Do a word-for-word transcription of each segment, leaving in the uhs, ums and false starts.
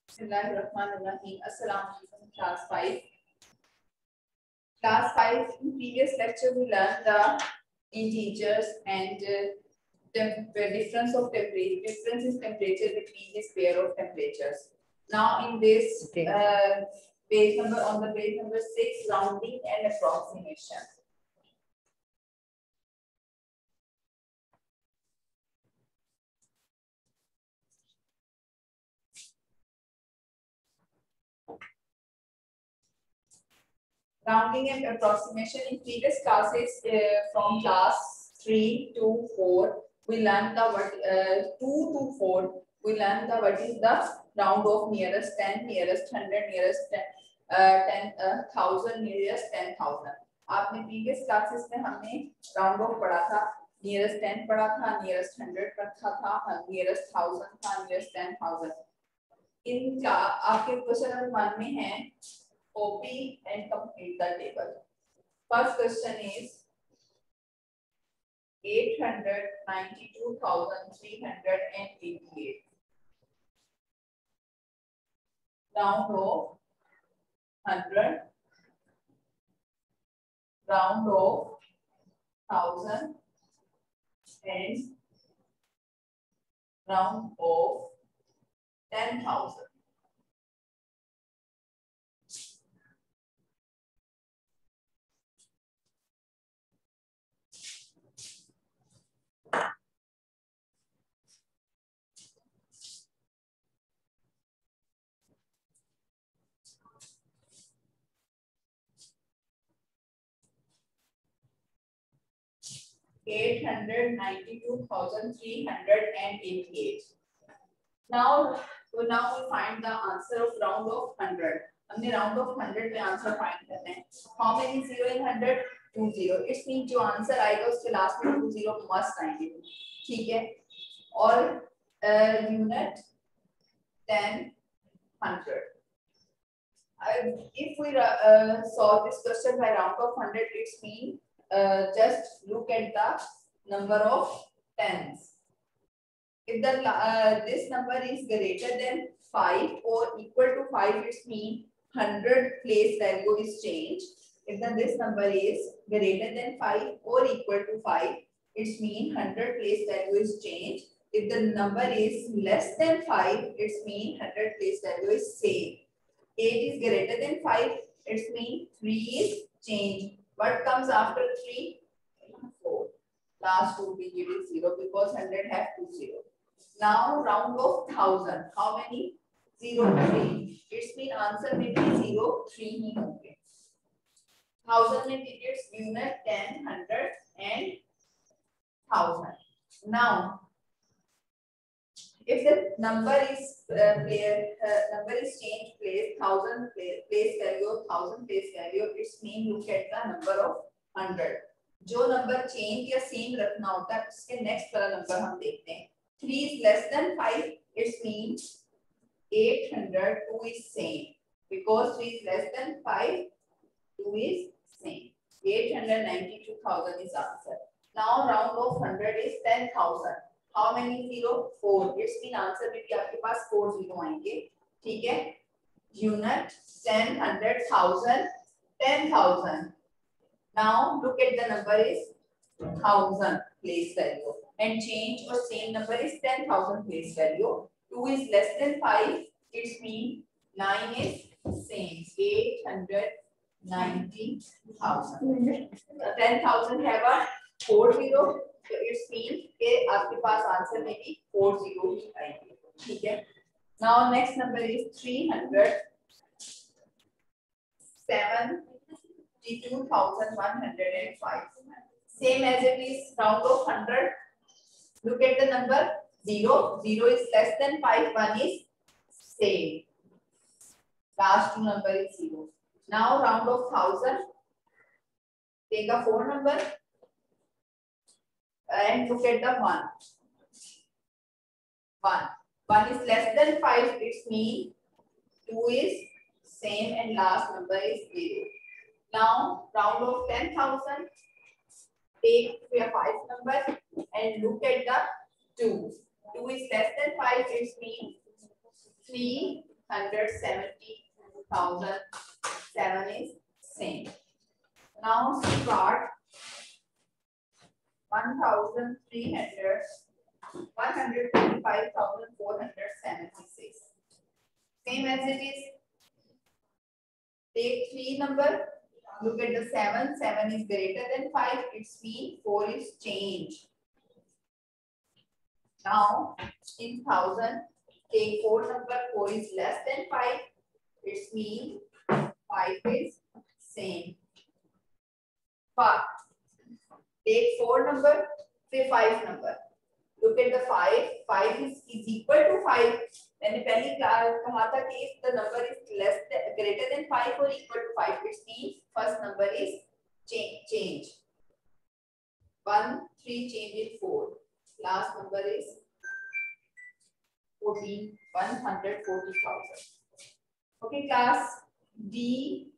Bismillahirrahmanirrahim. Assalamu alaikum, class five. Class five, in previous lecture we learned the integers and uh, the difference of temperature. Difference is temperature between this pair of temperatures. Now in this uh, page number, on the page number six, rounding and approximation. Rounding and approximation. In previous classes, uh, from class three to four, we learned the what uh, two to four. We learned the what is the round of nearest ten, nearest hundred, nearest ten, uh, ten uh, thousand, nearest ten thousand. आपने previous classes में हमने round of पढ़ा था, nearest ten पढ़ा था, nearest hundred पढ़ा था, nearest thousand था, nearest ten thousand. इनका आपके क्वेश्चन नंबर वन में है copy and complete the table. First question is eight hundred ninety-two thousand three hundred eighty-eight. Round of hundred, round of thousand, and round of ten thousand. eight hundred ninety-two thousand three hundred eighty-eight. Now, so now we find the answer of round of hundred. हमने round of hundred में answer find करना है. How many zero in hundred? Two zero. It means जो answer आएगा उसके last में two zero must आएंगे. ठीक है? और uh, unit ten hundred. Uh, if we uh, solve this question by round of hundred, it means uh, just look at the number of tens. If the uh, this number is greater than five or equal to five, it means hundred place value is changed. If the this number is greater than five or equal to five, it means hundred place value is changed. If the number is less than five, it means hundred place value is same. eight is greater than five, it means three is changed. What comes after three? four. Last two digit is zero because hundred have two zero. Now round of thousand. How many? Zero, three. It's mean answer may be zero, three ही होंगे. Thousand में digits unit ten, hundred and thousand. Now, if the number is uh, play, uh, number is changed place, thousand place, place value, thousand place value, it's mean look at the number of hundred. जो number change या same रखना होता है उसके next वाला number हम देखते हैं. three is less than five, it means eight hundred. two is same because three is less than five, two is same. eight hundred ninety-two thousand is answer. Now round of one hundred is ten thousand. How many zero? four. It's mean answer में भी आपके पास four zero आएंगे. ठीक है? Unit ten, hundred, thousand, ten thousand. Now look at the number is thousand place value and change or same number is ten thousand place value. two is less than five. It means nine is same. eight hundred ninety thousand. ten thousand have a four zero. So it means कि आपके पास answer में भी four zero ही आएंगे. ठीक है? Now next number is three hundred seventy-two thousand one hundred five. Same as it is round of one hundred. Look at the number zero. zero is less than five. one is same. Last two number is zero. Now round of one thousand. Take a four number and look at the one. one. one is less than five. It means two is same and last number is zero. Now round of ten thousand. Take your five number and look at the two. two is less than five. It means three hundred seventy thousand seven is same. Now C part one thousand three hundred one hundred twenty-five thousand four hundred seventy-six. Same as it is. Take three number. Look at the seven. seven is greater than five. It's mean four is change. Now in thousand, take four number. four is less than five. It's mean five is same. But take four number. Say five number. Look at the five. five is, is equal to five. मैंने पहले कहा था कि if the number is less than, greater than five or equal to five, it means first number is change. change. one, three change in four. Last number is fourteen, one hundred forty thousand. Okay, class D.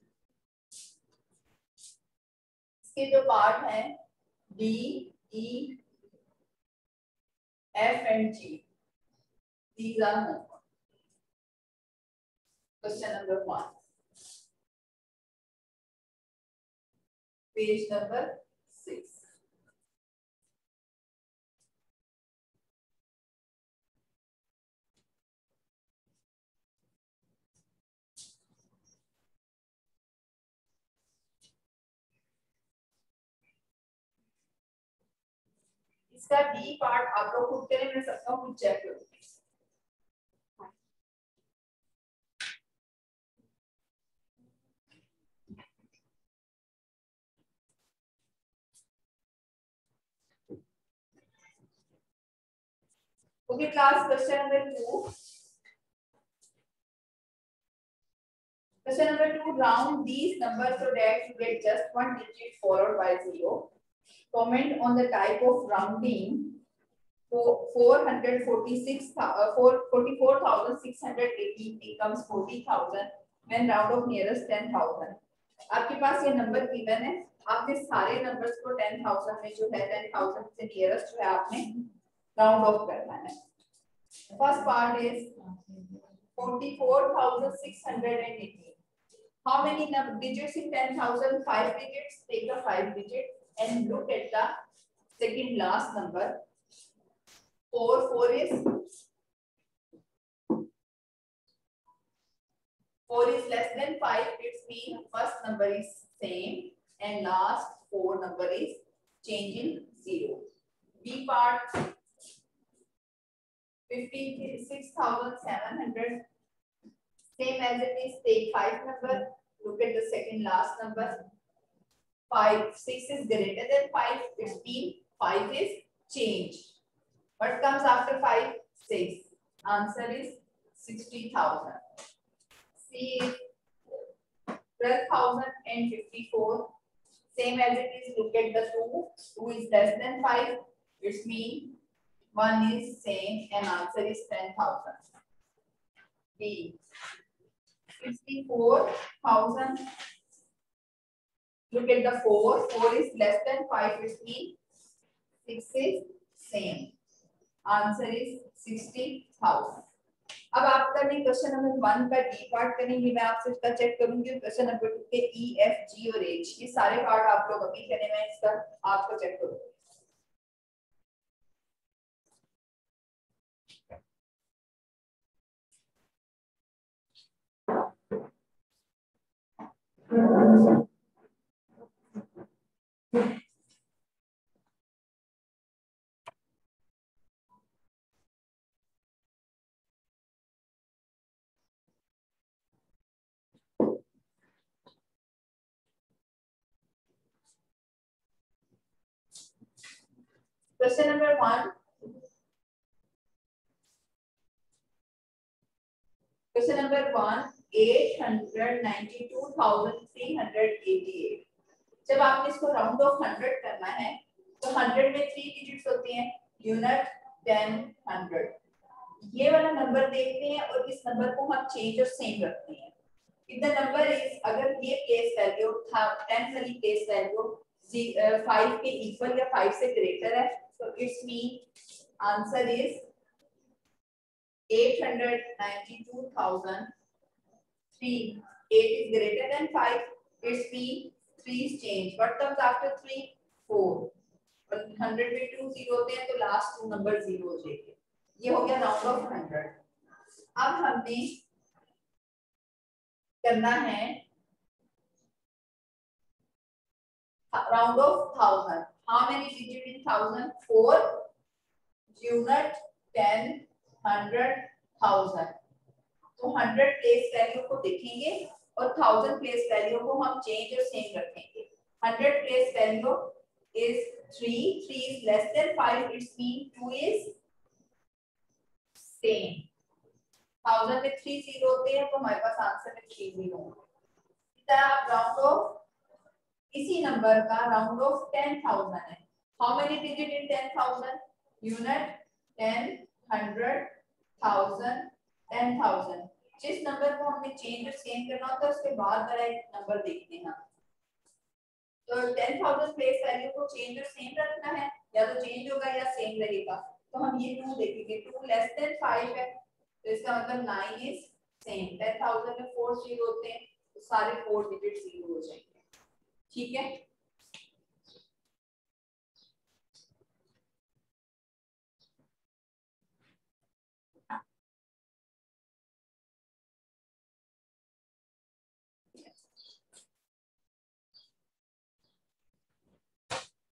इसके जो part हैं D, E, F and G. These are homework. Question number one. Page number six. इसका D part आप लोग खुद करें, मैं सबका खुद चेक करूंगी. Okay, class, question number two. Question number two, round these numbers so that you get just one digit followed by zero. Comment on the type of rounding. four hundred forty-six, uh, forty-four thousand six hundred eighteen becomes forty thousand when round of nearest ten thousand. आपके पास ये number given है, आपने सारे numbers को ten thousand में जो है ten thousand से नियरेस्ट जो है आपने राउंड ऑफ करना है. First part is forty-four thousand six hundred eighteen. How many digits in ten thousand? Five digits. Take the five digits and look at the second last number. Four, four is four is less than five. It means first number is same and last four number is changing zero. B part fifty-six thousand seven hundred. Same as it is. Take five number. Look at the second last number. Five, six is greater than five. It means five is change. What comes after five? six. Answer is sixty thousand. C is twelve thousand fifty-four. Same as it is. Look at the two. two is less than five. It means one is same and answer is ten thousand. B. sixty-four thousand. Look at the four. four is less than five. It means six is same. Answer is sixty thousand. अब आप करने question number one का D part करेंगे, मैं आपसे इसका check करूंगी. Question number two के ई, एफ, जी और एच, ये सारे पार्ट आप लोग अभी करें, मैं इसका आपको चेक करूंगी. Question number one. Question number one. eight hundred ninety-two thousand three hundred eighty-eight. जब आपने इसको राउंड ऑफ हंड्रेड करना है तो हंड्रेड में थ्री डिजिट्स होते हैं, यूनिट, टेन, हंड्रेड. ये वाला नंबर देखते हैं और इस नंबर को हम चेंज और सेम रखते हैं. इफ द नंबर इज, अगर ये प्लेस वैल्यू था टेन वाली प्लेस वैल्यू फाइव के इक्वल या फाइव से ग्रेटर है, so it's mean answer is eight hundred ninety-two thousand three. eight is greater than five. Its mean three is change. What comes after three? four. और hundred में two zero होते हैं तो last two number zero हो जाएंगे. ये हो गया राउंड ऑफ hundred. अब हमने करना है round of thousand. How many digits in thousand? four. Unit ten, hundred, thousand. तो hundred प्लेस वैल्यू को देखेंगे और thousand प्लेस वैल्यू को हम चेंज और सेम रखेंगे. hundred place value is three. three is less than five. Its mean two is same. thousand में three zero होते हैं तो हमारे पास आंसर में three zero होंगे. इस तरह आप राउंड ऑफ इसी नंबर का राउंड ऑफ ten thousand है. How many digit in ten thousand? Unit ten, hundred, thousand, ten thousand. जिस नंबर को हमने चेंज और सेम करना होता है उसके बाद वाला एक नंबर देखते हैं. तो ten thousand प्लेस वैल्यू को चेंज और सेम रखना है, या तो चेंज होगा या सेम रहेगा. तो हम ये two देखेंगे. two लेस देन five है तो इसका मतलब nine is same. ten thousand में four जीरो होते हैं तो सारे four डिजिट जीरो हो जाएंगे. ठीक है.